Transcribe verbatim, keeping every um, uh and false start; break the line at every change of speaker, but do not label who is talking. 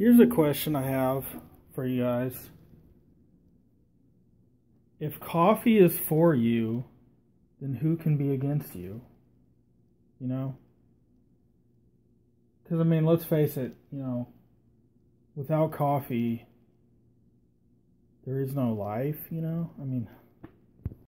Here's a question I have for you guys. If coffee is for you, then who can be against you? You know? Because, I mean, let's face it, you know, without coffee, there is no life, you know? I mean...